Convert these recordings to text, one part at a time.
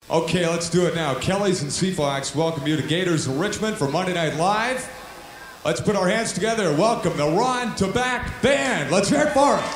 Okay, let's do it now. Kelly's and Seafox welcome you to Gators in Richmond for Monday Night Live. Let's put our hands together and welcome the Ron Taback Band. Let's hear it for them.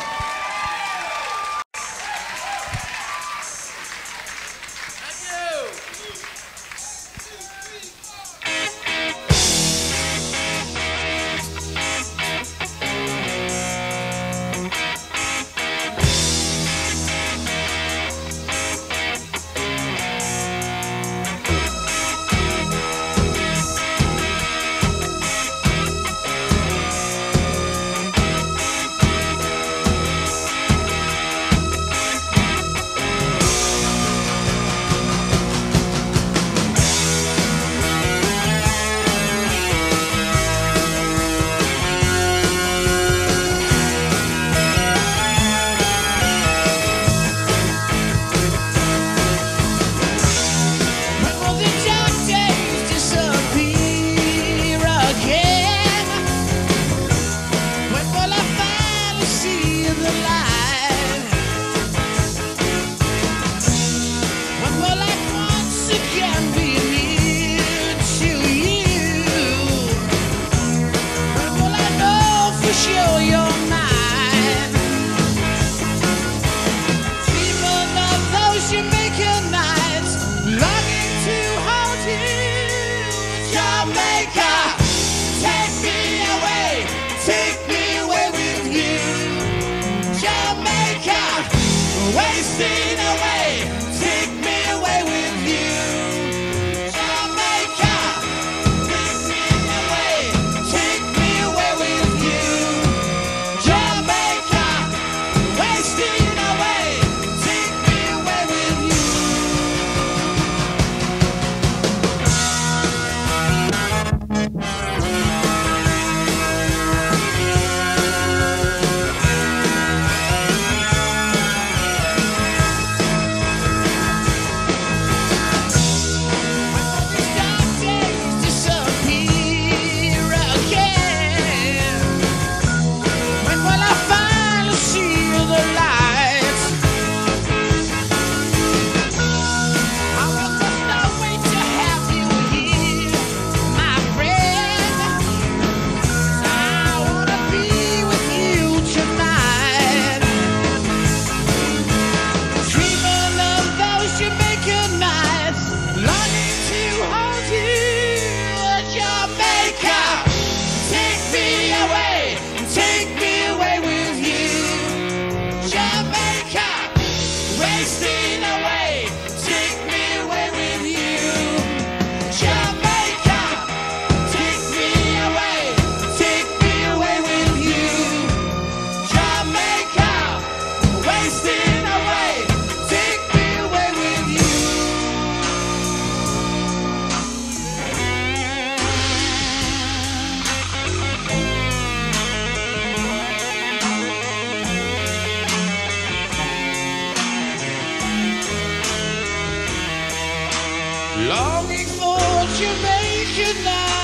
Longing for Jamaican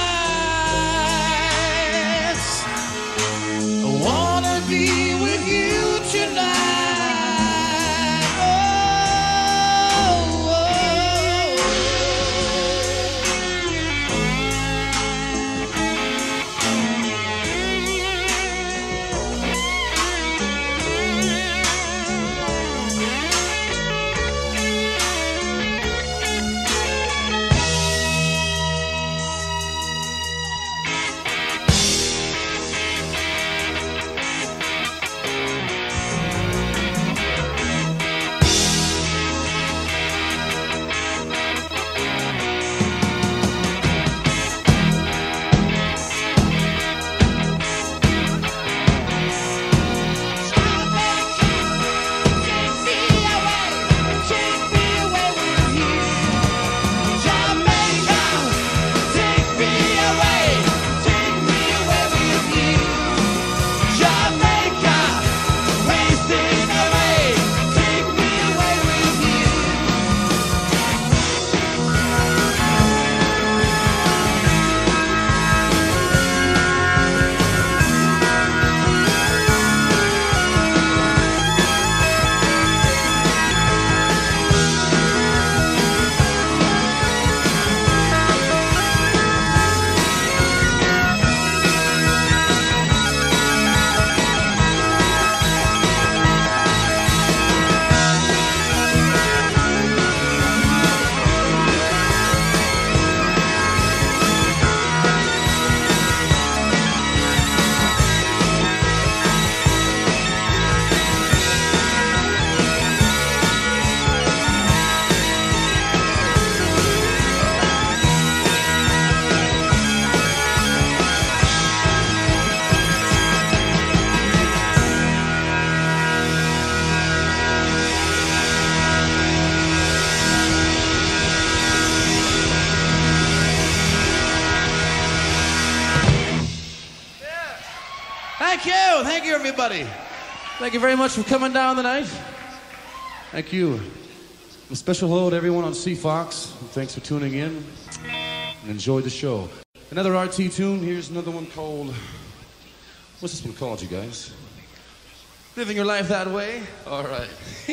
nights. I wanna be with you tonight. Oh, oh, go. Thank you, everybody. Thank you very much for coming down tonight. Thank you. A special hello to everyone on CFOX. Thanks for tuning in and enjoy the show. Another RT tune. Here's another one called... What's this one called, you guys? Living Your Life That Way? All right.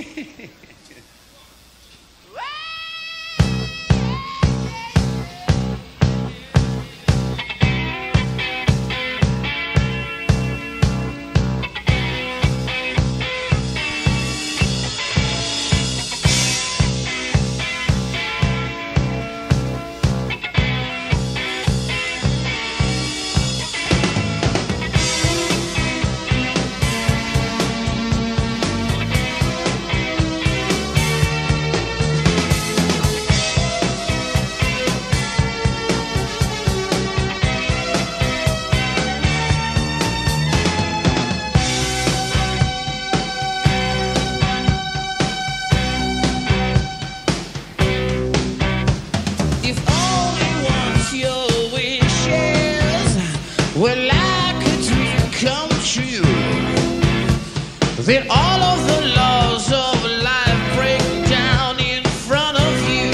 Then all of the laws of life break down in front of you.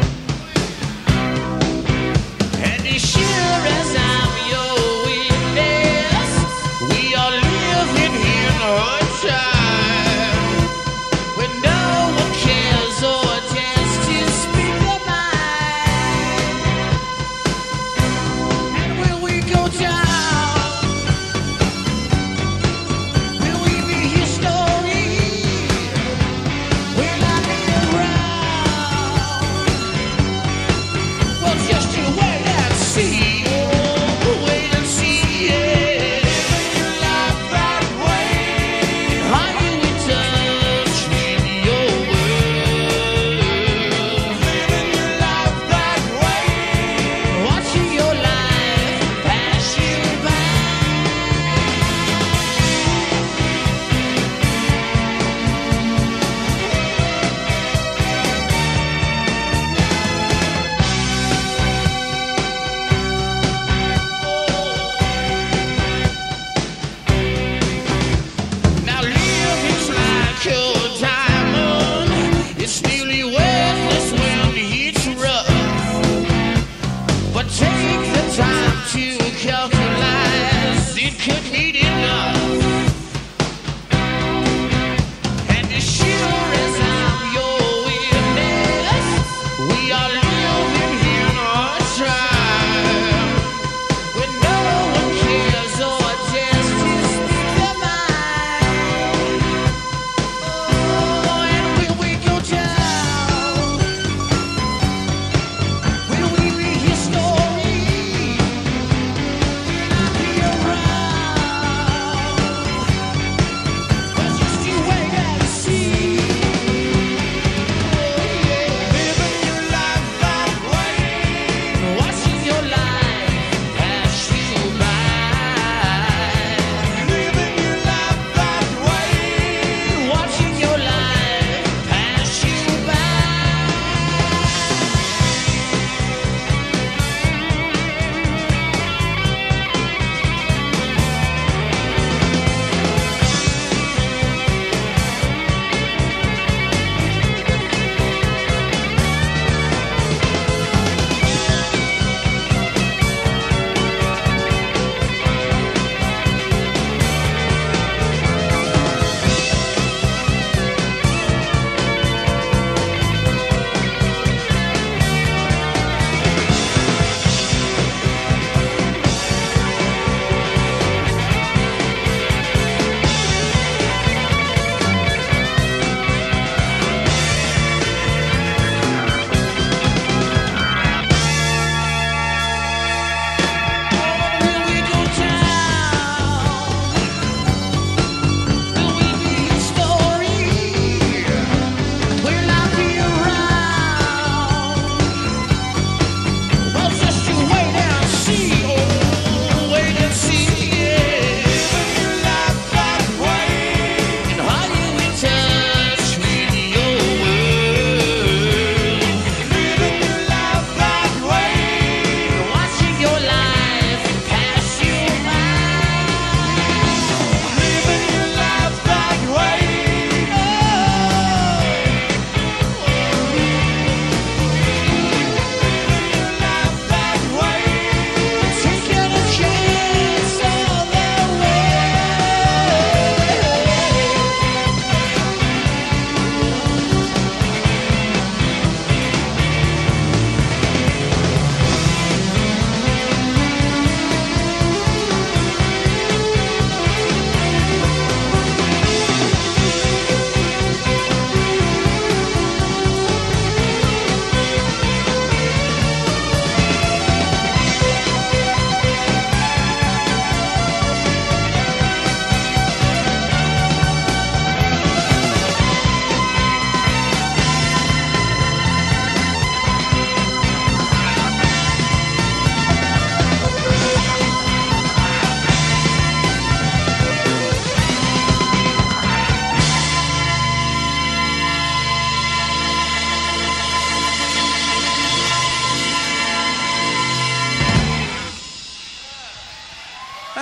And as sure as I'm your witness, we are living in a time when no one cares or dares to speak their mind. And when we go down, story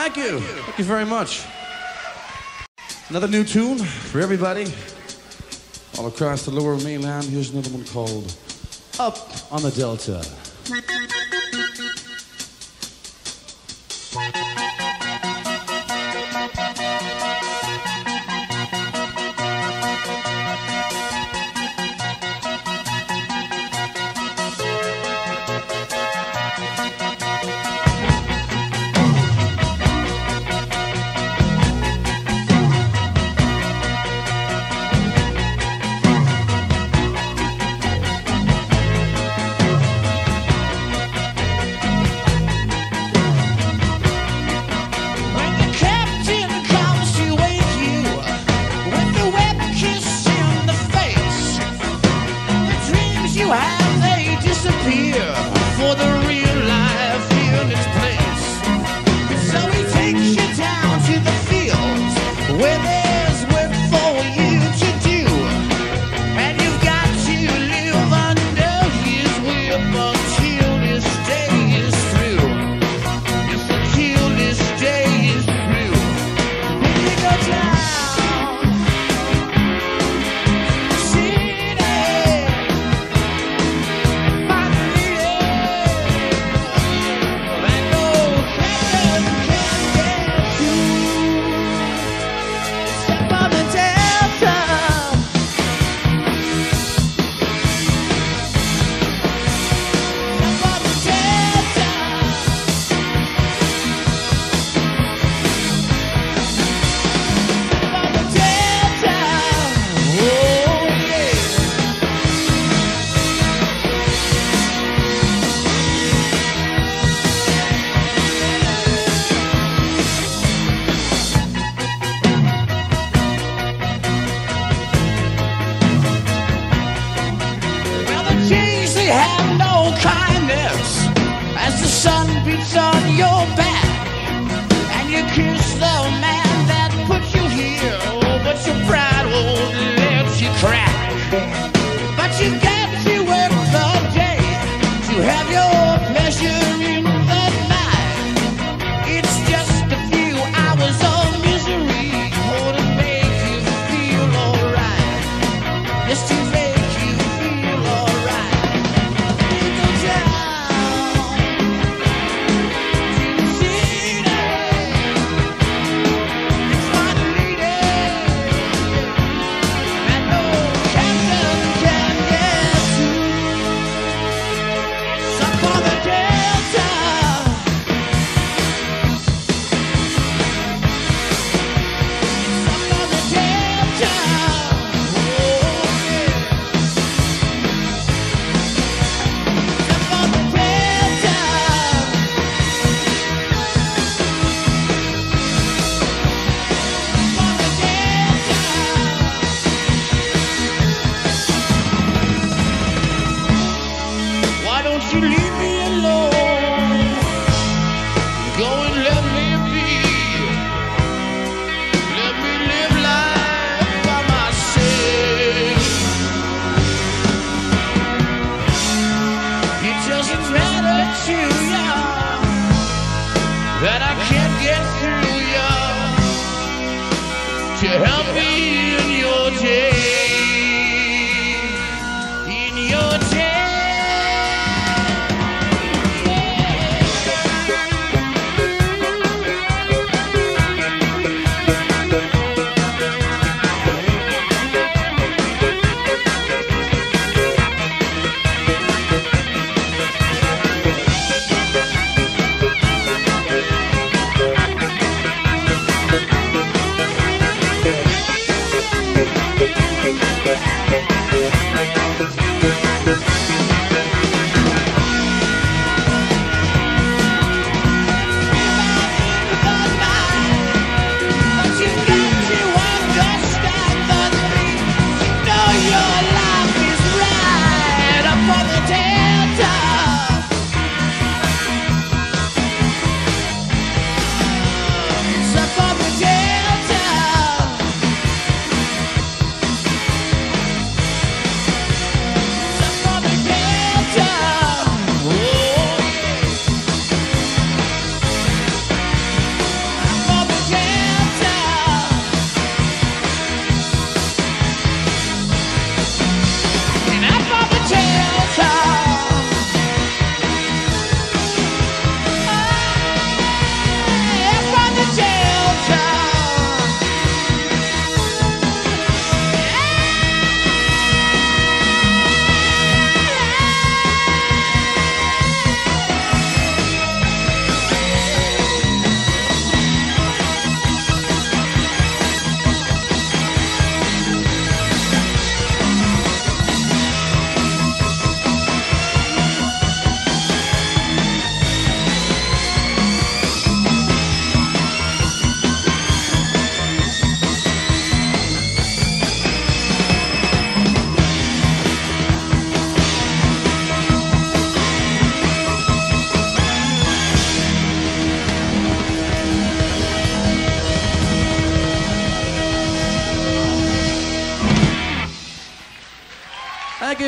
Thank you. Thank you very much. Another new tune for everybody all across the lower mainland. Here's another one called Up on the Delta.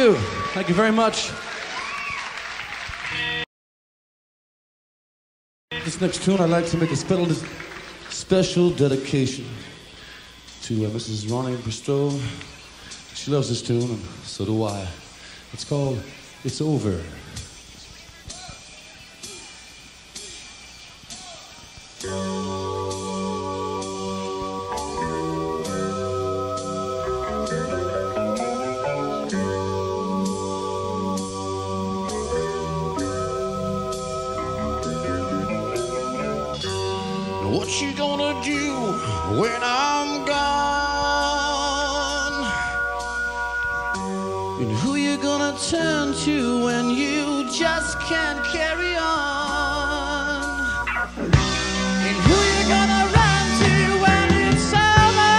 you. Thank you very much. This next tune, I'd like to make a special dedication to Mrs. Ronnie Bristow. She loves this tune, and so do I. It's called It's Over. What you gonna do when I'm gone? And who you gonna turn to when you just can't carry on? And who you gonna run to when it's over?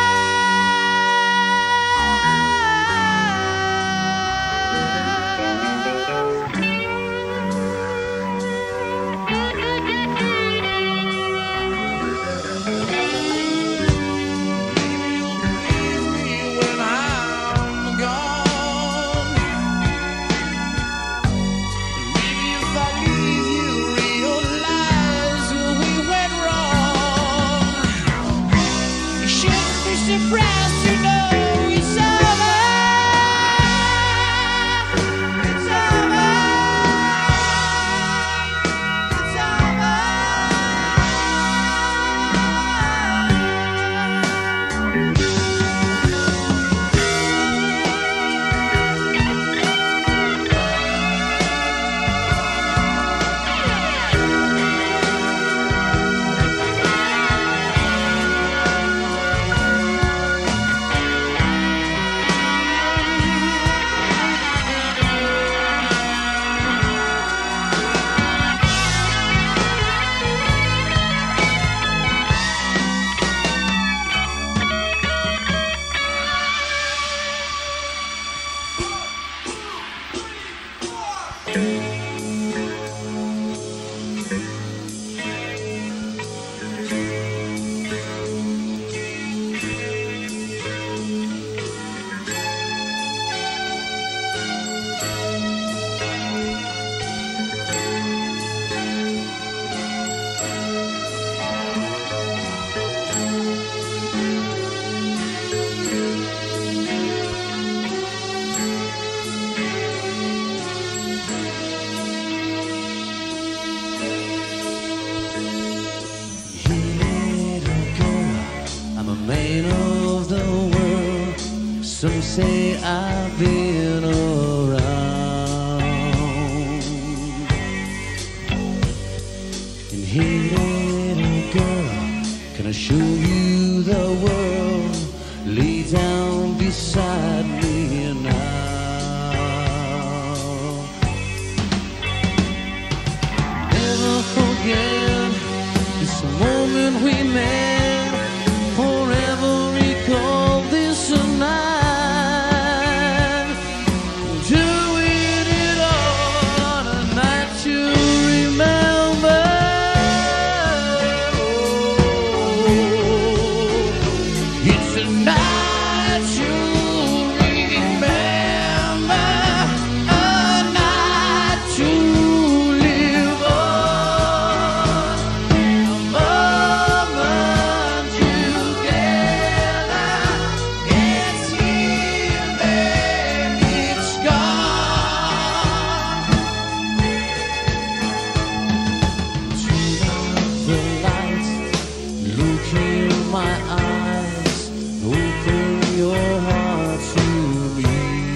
Surprised to know it's over. It's over. It's over. Man of the world, some say I've been around. And hey, little girl, can I show you the world? Lay down beside me now. Never forget this moment we met. Forever recall this night, doing it all on a night to remember. Oh, it's a night to remember, a night to live on, a moment together. It's here, then it's gone. Turn off the lights, look in my eyes, open your heart to me.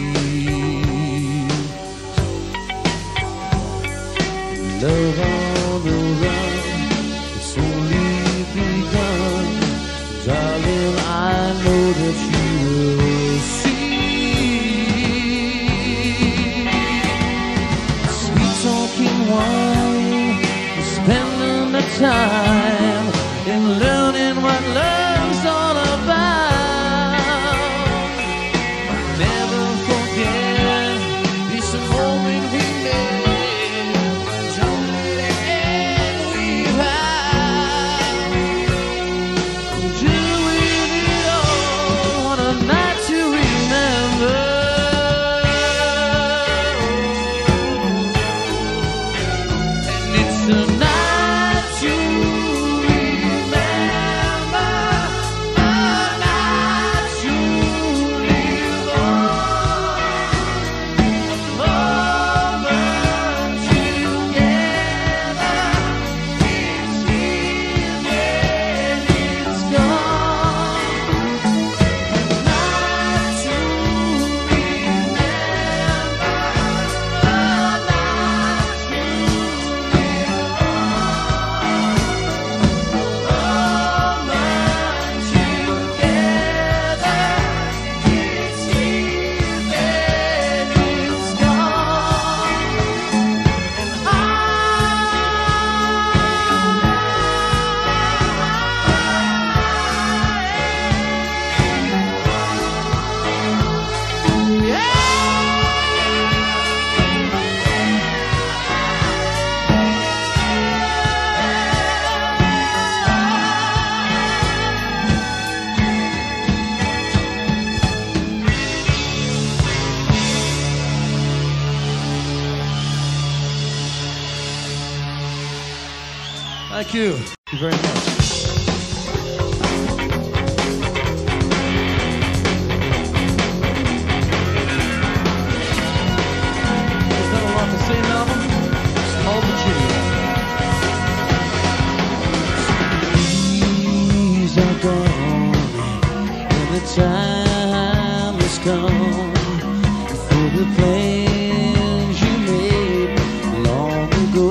Love on the run, it's only begun. Darling, I know that you will see. Sweet talking wine, spending the time in learning what love's all about. Never forget this moment we made. Don't let it end without doing it all on a night to remember. Thank you. Thank you very much. Is that a lot to sing album? It's called Virginia. These are gone, and the time has come for the plans you made long ago.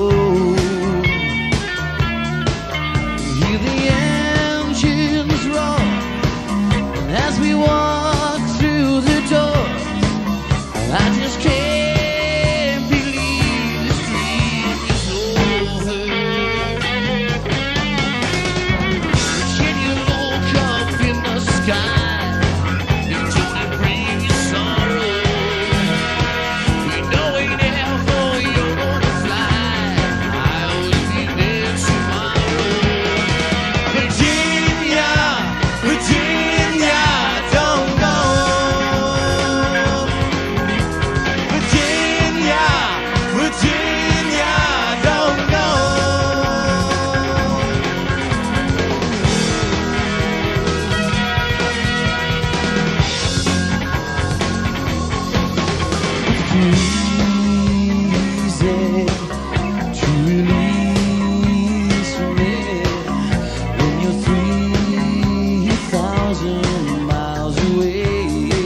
Hear the engines roar, and as we walk through the door, I just can't believe this dream is over. Can you look up in the sky and don't it bring you sorrow? You know it never you're gonna fly. I'll be there tomorrow. Virginia, Virginia, don't go. Virginia, Virginia, don't go. Easy to release me when you're 3,000 miles away.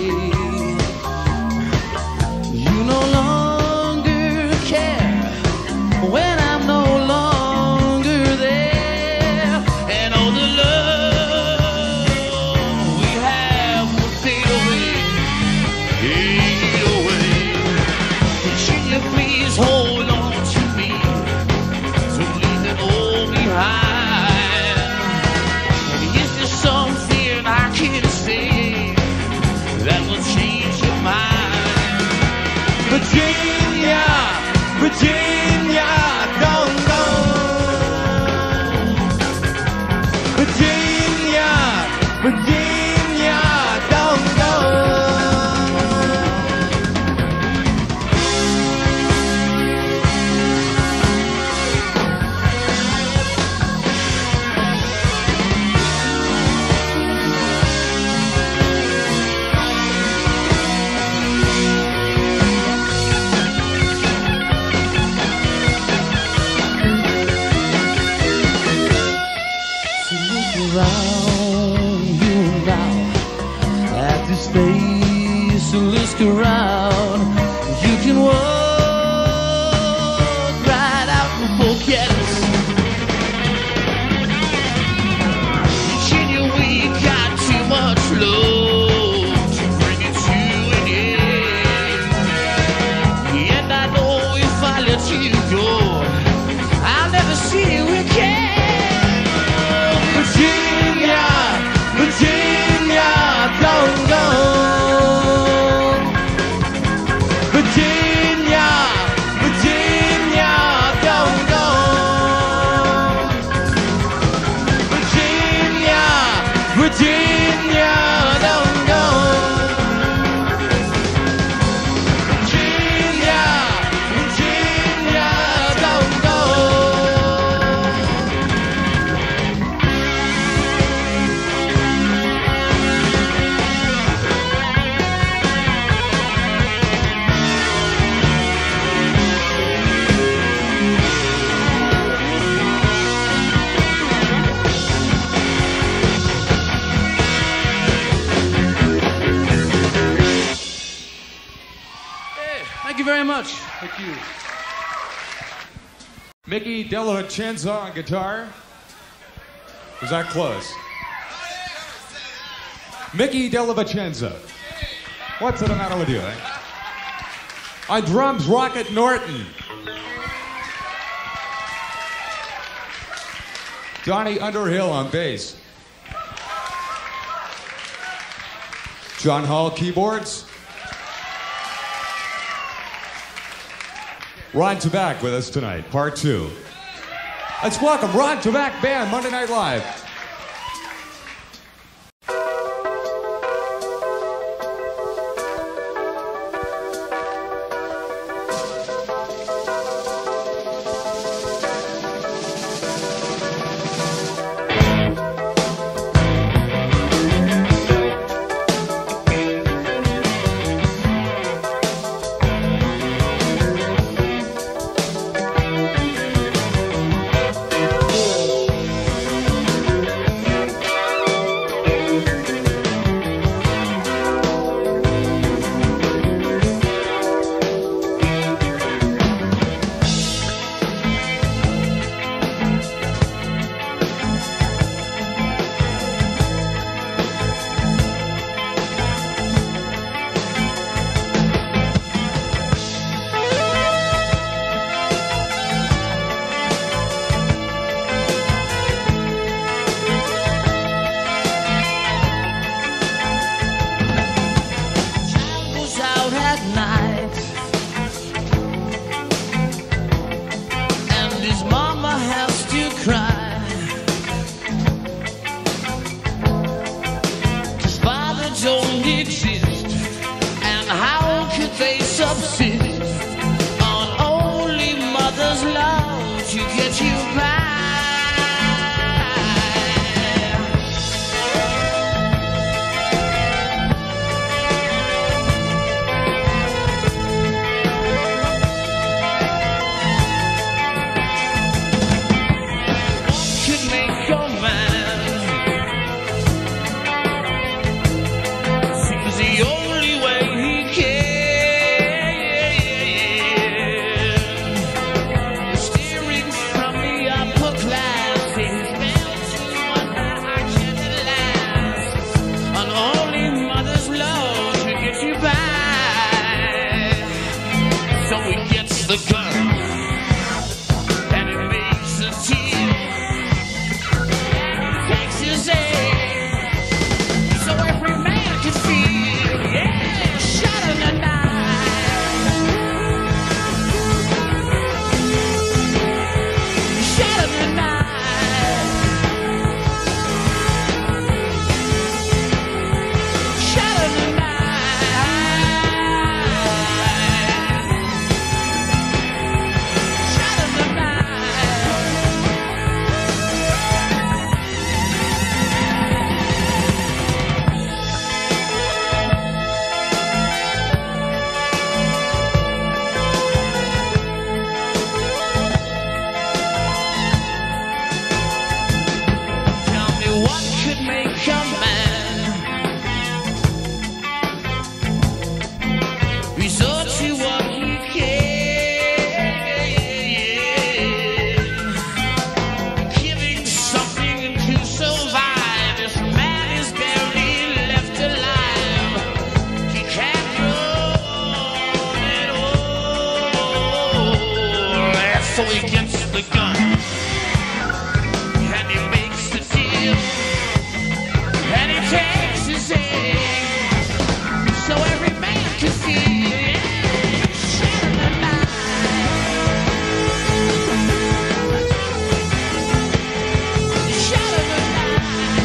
You no longer care when I'm no longer there, and all the love we have will fade away, fade away. Virginia, please hold on to me, don't leave it all behind. And is there something I can say that will change your mind? Virginia, Virginia, don't go. Virginia, Virginia, don't go. So look around you now at this place, so look around. You can walk right out and forget it. Virginia, we got too much love to bring it to an end. And I know if I let you go, I'll never see you again. Virginia, Virginia, don't go. Virginia, Virginia, don't go. Virginia, Virginia, don't go. Virginia, Virginia, don't go. Hey, thank you very much. Thank you. Mickey Della Vicenza on guitar. Was that close? Mickey Della Vicenza. What's the matter with you, eh? On drums, Rocket Norton. Donnie Underhill on bass. John Hall keyboards. Ron Tabak with us tonight, part 2. Let's welcome Ron Tabak Band, Monday Night Live. has to cry. 'Cause father don't exist, and how could they subsist on only mother's love to get you by? The gun, and it makes a tear, takes his aim, so every man can feel, yeah, shot in the night, shot in the night, shot in the night. What could make a man resort to what he can, giving something to survive? This man is barely left alive. He can't run at all, and so he gets the gun. Takes his aim, so every man can feel, yeah, shot in the night, shot in the night,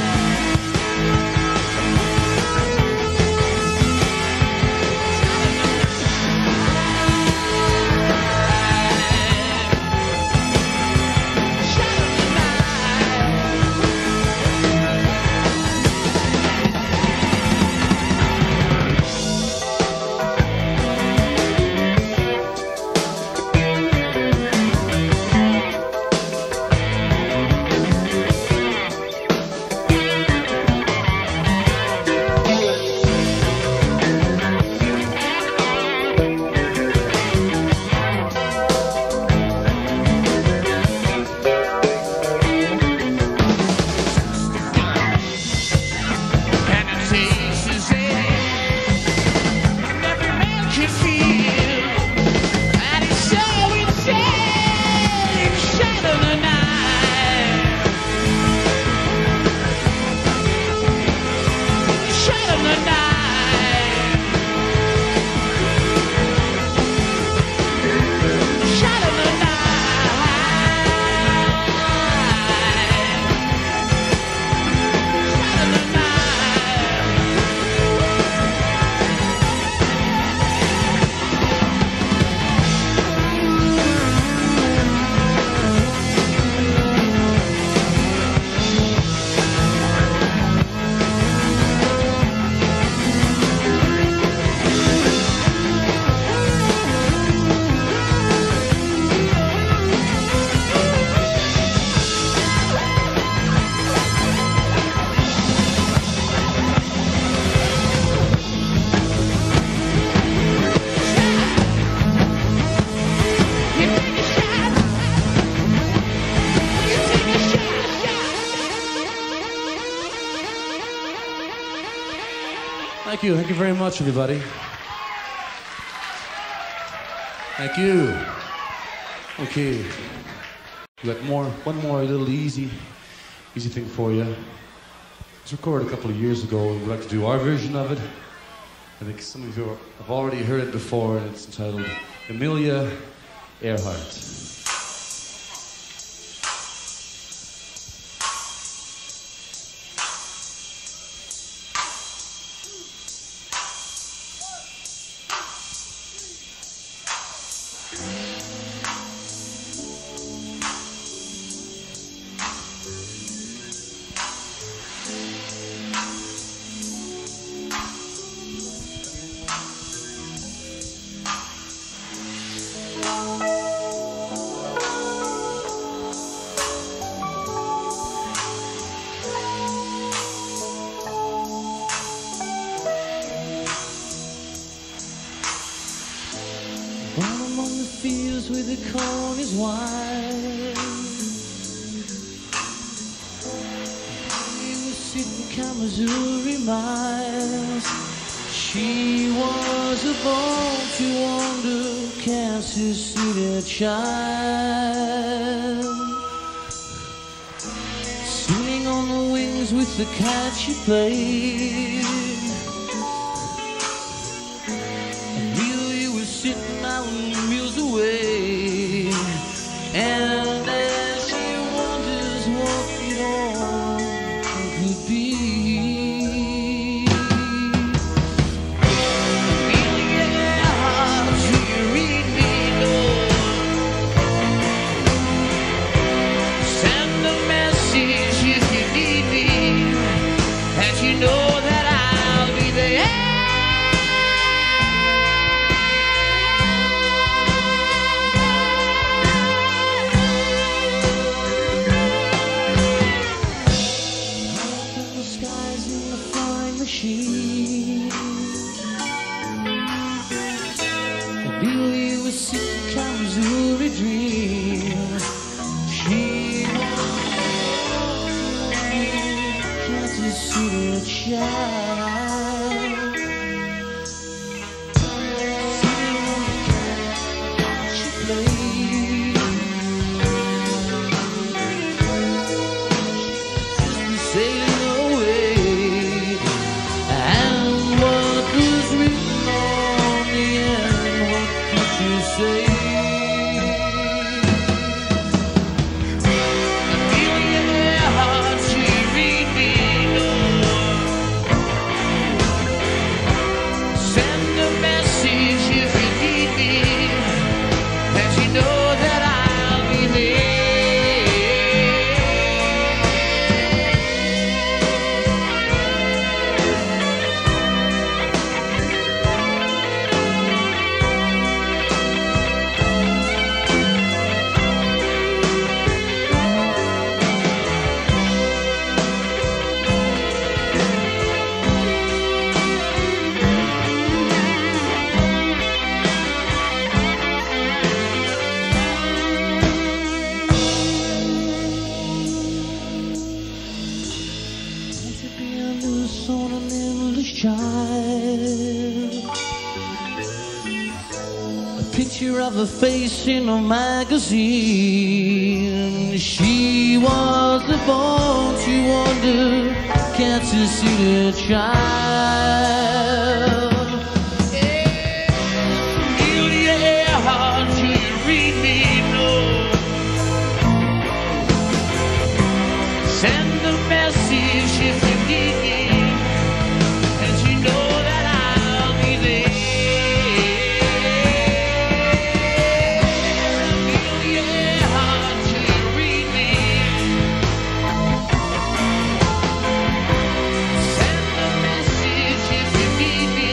shot in the night. Thank you. Thank you very much, everybody. Thank you. Okay. We got one more little easy thing for you. It was recorded a couple of years ago, and we'd like to do our version of it. I think some of you have already heard it before, and it's entitled Amelia Earhart. wings with the cone is wide. He was sitting Kamazuri miles. She was a born to wander, Kansas City child. Swinging on the wings with the kite she played. Amelia was sitting mountain miles away, and as she wonders what it all could be. You know that I'll be there. Up in the skies in the flying machine. Billy was sitting Kamazuri dream. She Kansas City child. Sitting on the couch she played. Just sailing away. And what was written on the end, what did she say? On an endless child, a picture of her face in a magazine. She was the born to wander, Kansas City child. Julia Earhart, do you read me? No. Send a message if you need me. Need me.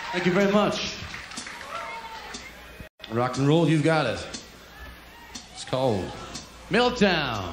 Thank you very much. Rock and roll, you've got it. It's called Meltdown.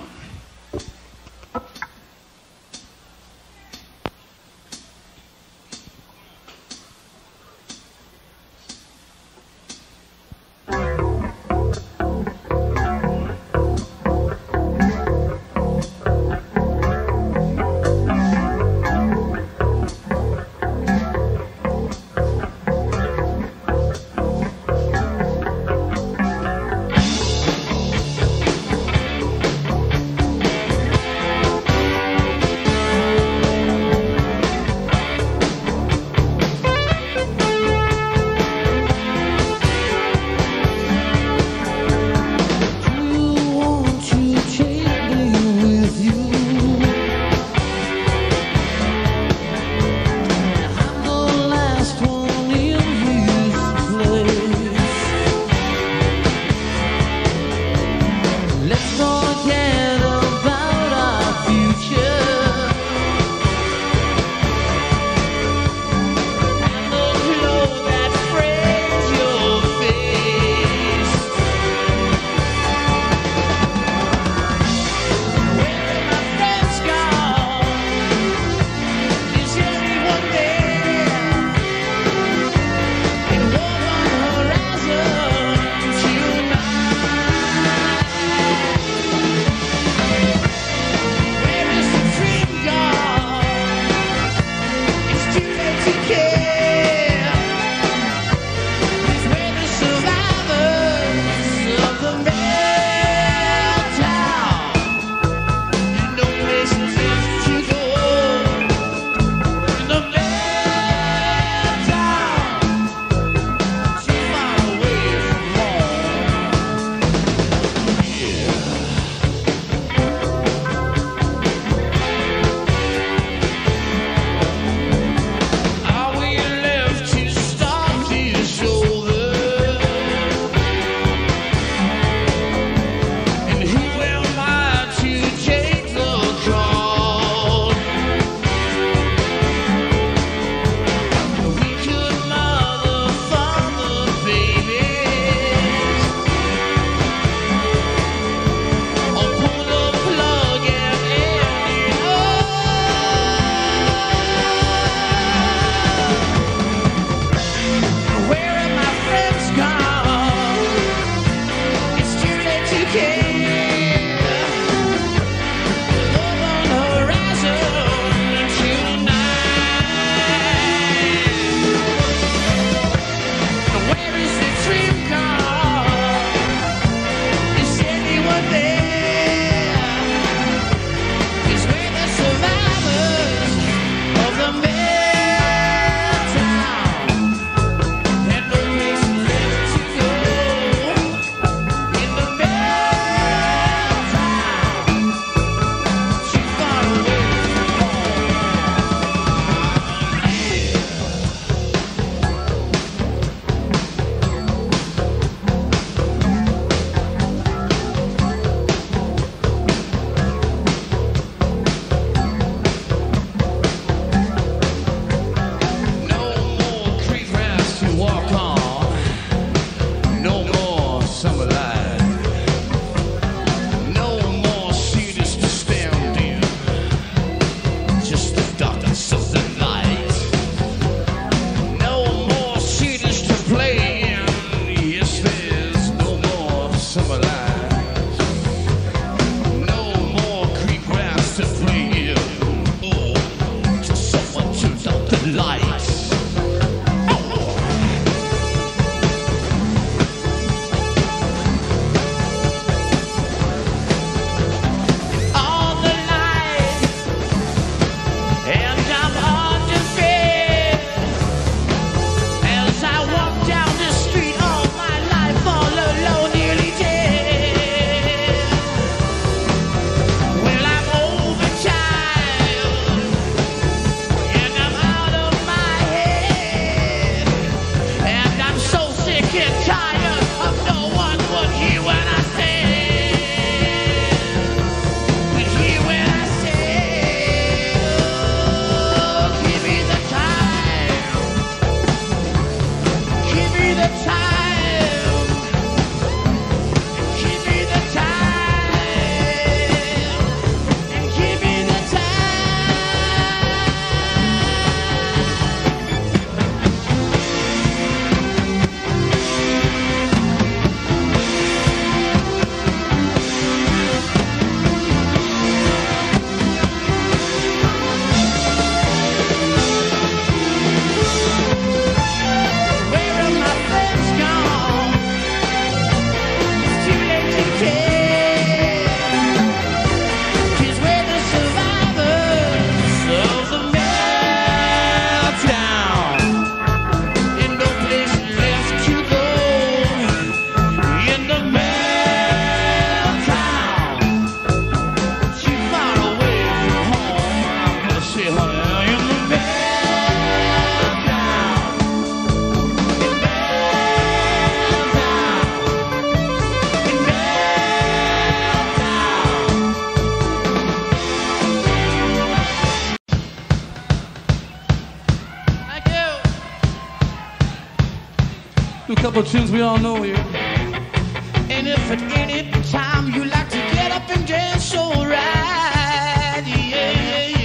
couple of tunes we all know here. And if at any time you like to get up and dance, so right, yeah, yeah,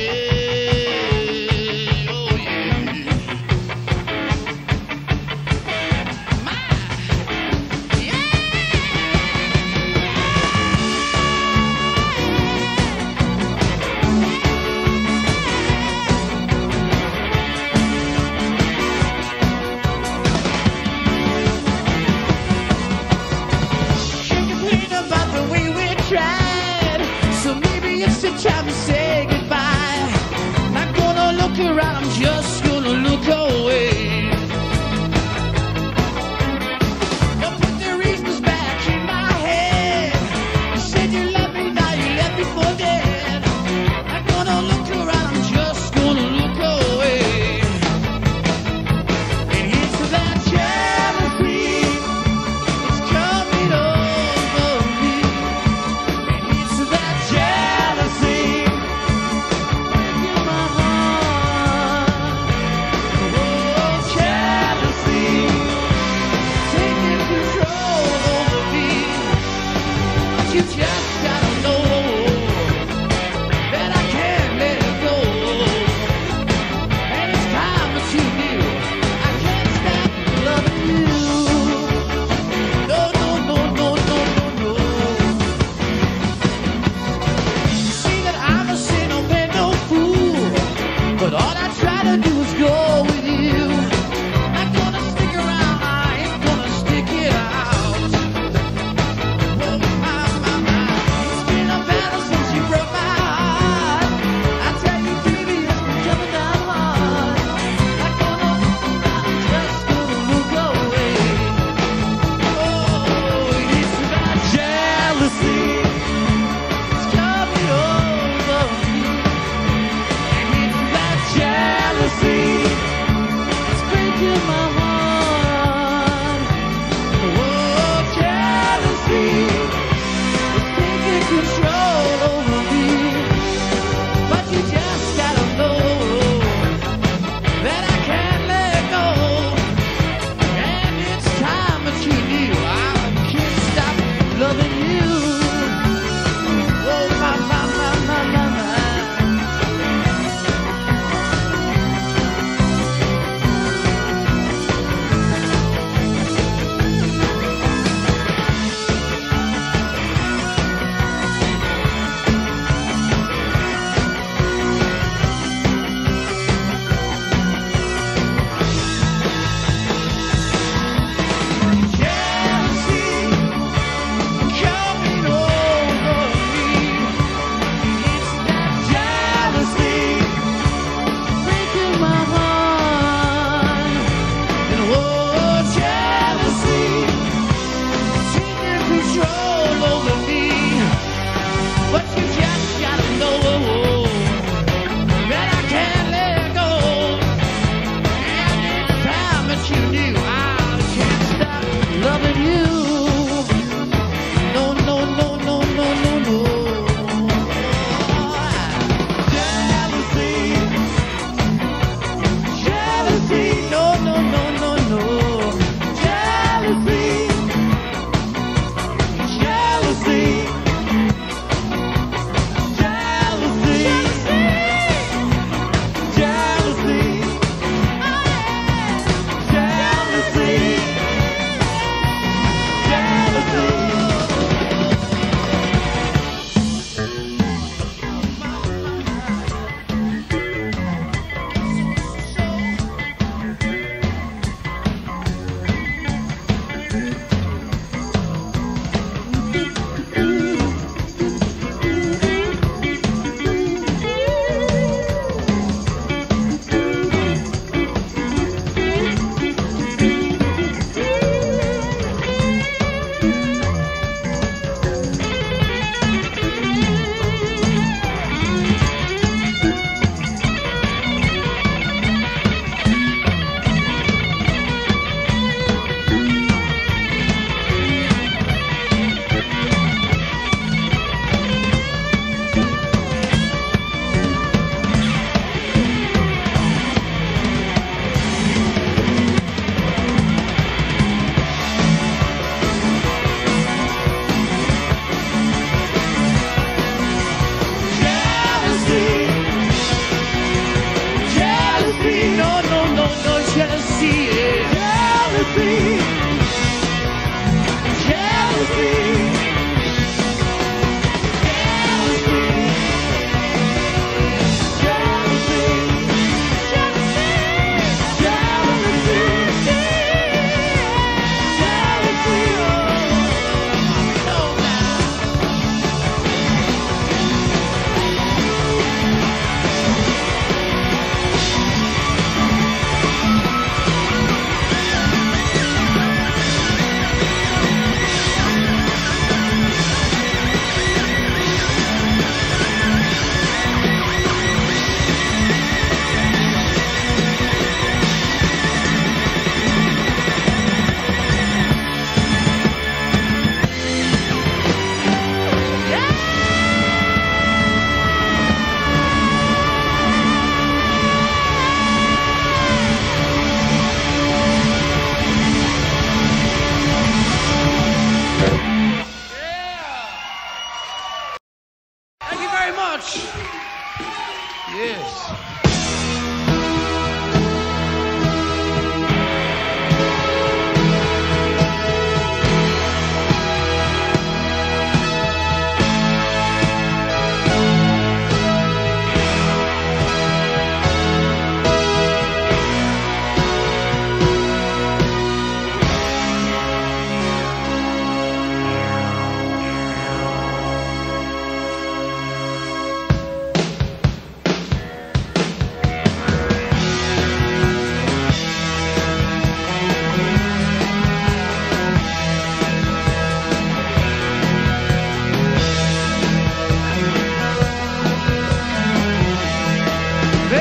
yeah, oh yeah. My, yeah. Can't complain about the way we tried, so maybe it's the time to say goodbye. Not gonna look around, I'm just gonna look away. Don't put the reasons back in my head. You said you love me, now you left me for dead. Not gonna look around, I'm just gonna look away. And it's that jealousy, it's coming over me. And it's that jealousy in my heart.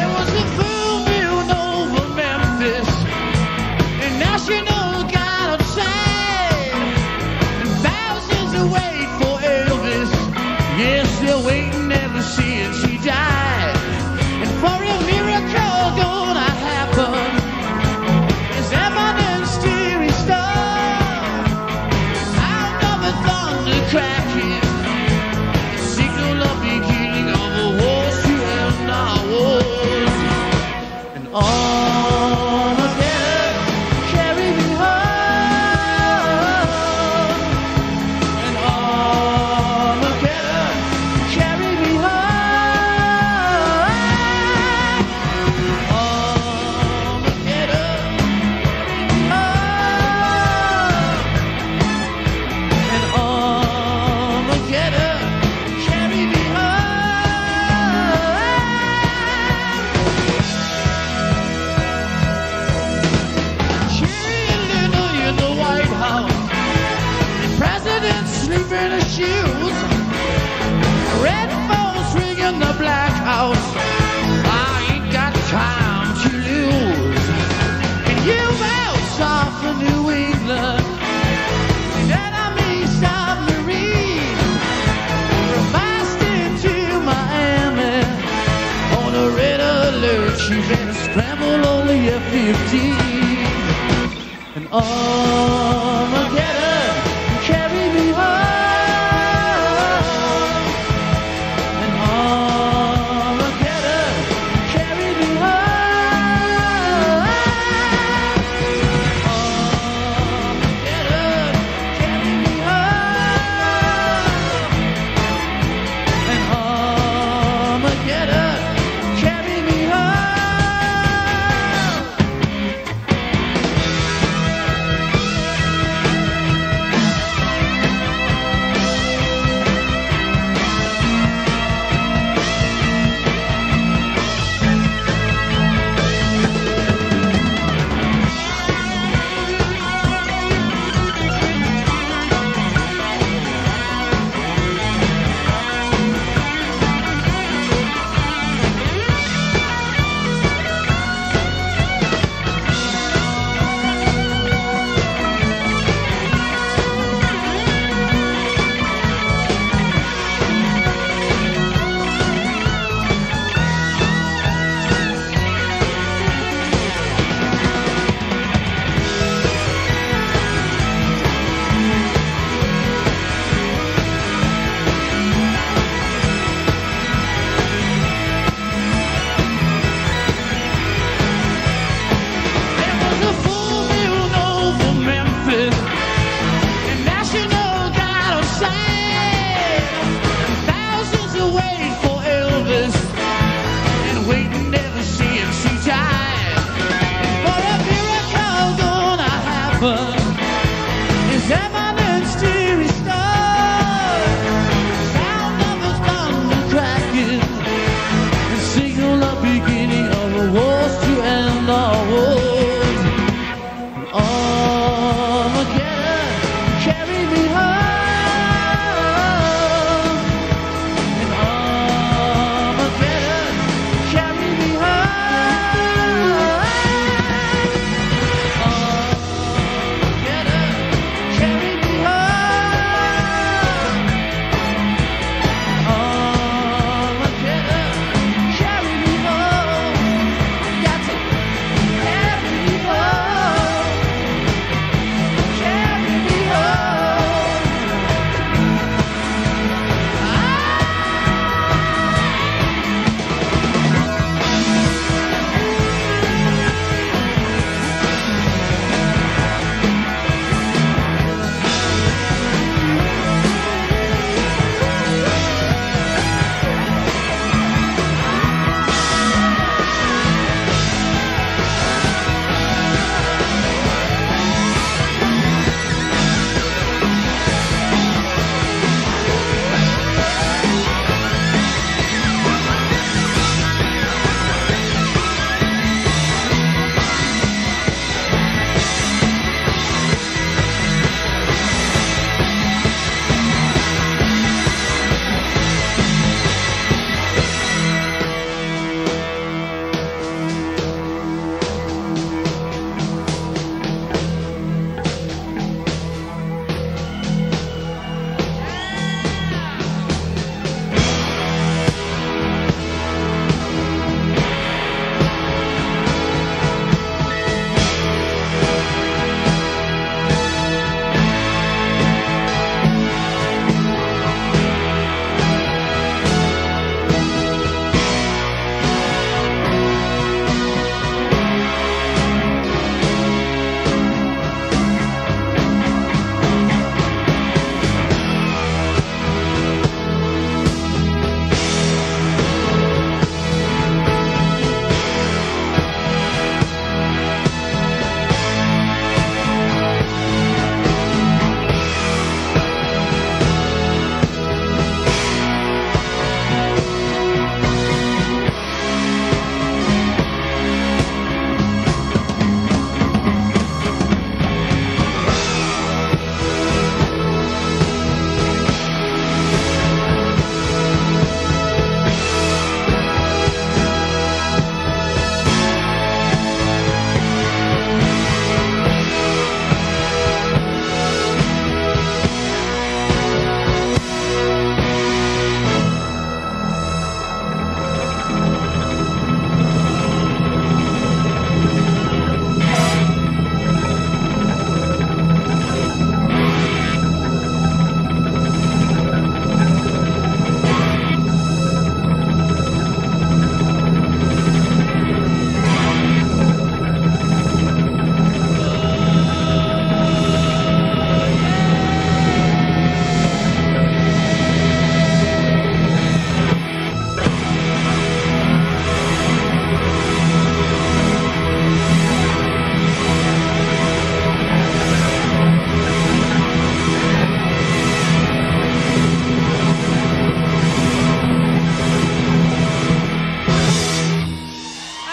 There was a full moon over Memphis, and National got outside, and thousands wait for Elvis. Yes, they're waiting ever since he died. And for a miracle gonna happen, there's evidence to restore. Sound of the thunder cracking, the signal of beginning of a horse to end our wars. And Armageddon, carry me home. And Armageddon, carry me home. Armageddon, and Armageddon, carry me home. Chilling in the White House, the president sleeping in his shoes, red phones ringing the Black House. I ain't got time to lose. And you bounce off of New England, an enemy submarine, from Boston to Miami, on a red alert. You better scramble on the F-15. And Armageddon, carry me home. And Armageddon, carry me home. Armageddon, carry me home. And Armageddon, carry me home.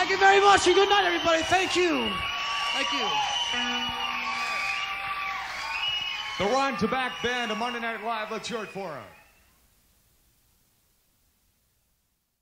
Thank you very much and good night, everybody. Thank you. Thank you. The Ron Tabak Band of Monday Night Live. Let's hear it for them.